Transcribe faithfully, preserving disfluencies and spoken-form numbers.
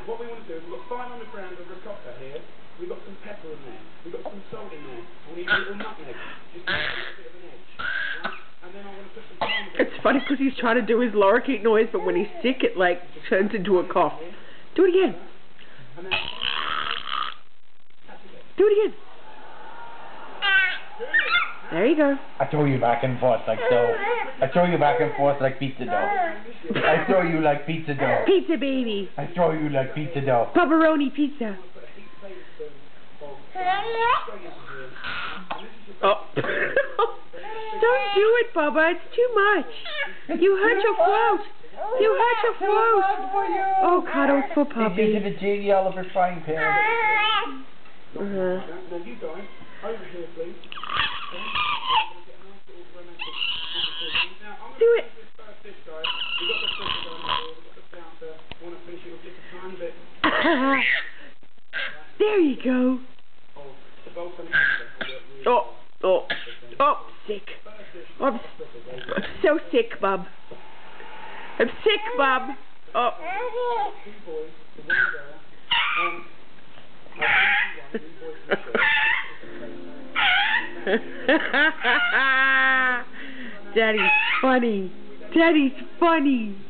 what we want to do is we've got five hundred grams of ricotta here. We've got some pepper in there. We've got some salt in there. We need a little nutmeg. Just to make a little bit of an edge. Right? And then I want to put some parmesan. It's funny because he's trying to do his lorikeet noise, but when he's sick, it like turns into a cough. Do it again. Do it again. There you go. I throw you back and forth like so. I throw you back and forth like pizza dough. I throw you like pizza dough. Pizza baby. I throw you like pizza dough. Pepperoni pizza. Oh. Don't do it, Bubba. It's too much. You hurt your throat. You hurt your throat. Oh, cuddles for puppy. You did a J D Oliver frying pan. Uh-huh. Now you guys, over here please. Do it. There you go. Oh, oh, oh, sick. Oh, I'm, I'm so sick, Bub. I'm sick, Bub. Oh. Daddy's funny. Daddy's funny.